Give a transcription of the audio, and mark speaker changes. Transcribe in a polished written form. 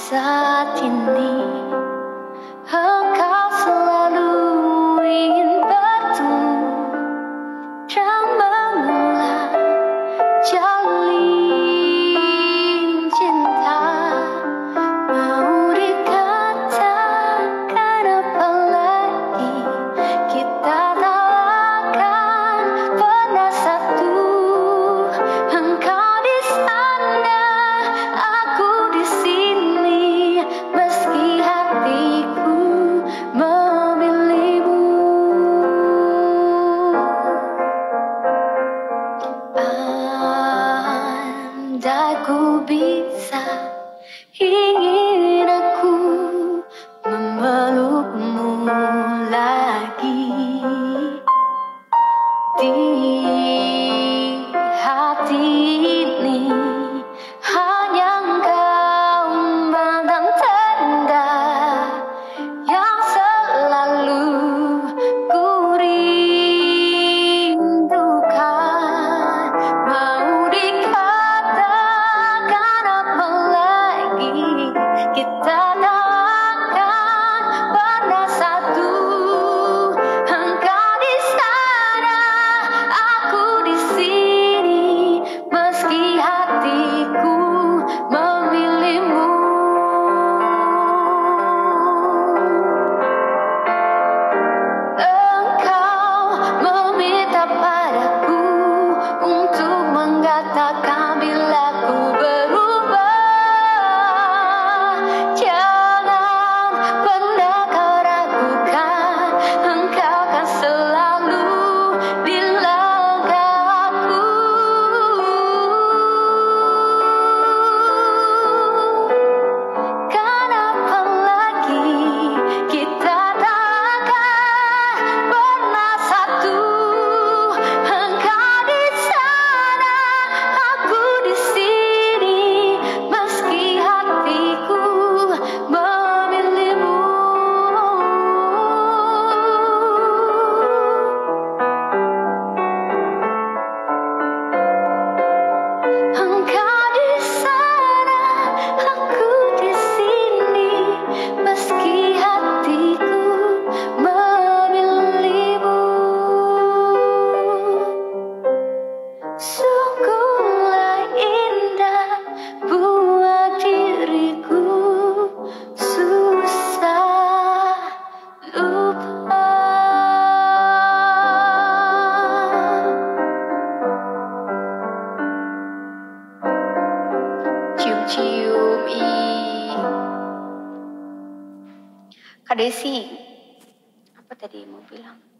Speaker 1: saat ini engkau selalu ingin bertemu dan mengulang jalin cinta. Mau dikatakan apa lagi, kita tak akan pernah satu. Engkau di sana, aku di sini, meski hatiku memilihmu. Andai ku bisa, ingin aku memelukmu lagi di hati ini. Hanya engkau mantan terindah yang selalu ku rindukan. Mau dikatakan apa lagi, kita tak akan pernah satu. Engkau di sana, aku di sini, meski hatiku memilihmu. Engkau meminta padaku untuk mengatakan bila ku berubah. Jangan pernah kau ragukan, engkau kan selalu di langkahku. Kenapa lagi kita takkan pernah satu. Engkau di sana, aku di sini, meski hatiku memilihmu. Engkau di sana, aku di sini, meski hatiku memilihmu. Sungguhlah indah buat diriku, susah lupa. Cium-cium Kak Desi, apa tadi mau bilang?